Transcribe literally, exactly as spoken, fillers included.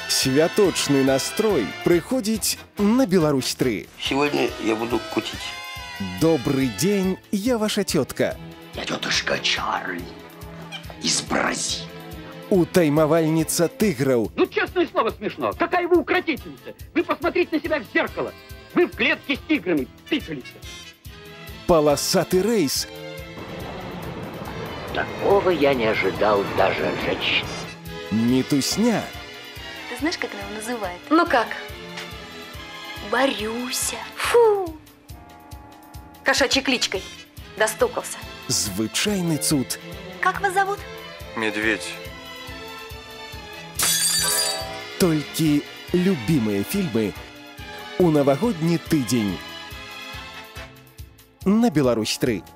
Святочный настрой приходить на Беларусь три. Сегодня я буду кутить. Добрый день, я ваша тетка. Я тетушка Чарли из Бразилии. Утаймовальница тигров. Ну, честное слово, смешно. Какая вы укротительница. Вы посмотрите на себя в зеркало. Вы в клетке с тиграми пикались. Полосатый рейс. Такого я не ожидал даже от женщин. Митусня. Ты знаешь, как она его называет? Ну как? Борюся. Фу. Кошачьей кличкой. Достукался. Звычайный цуд. Как вас зовут? Медведь. Толькі любимые фильмы у новогодний тыдзень на Беларусь три.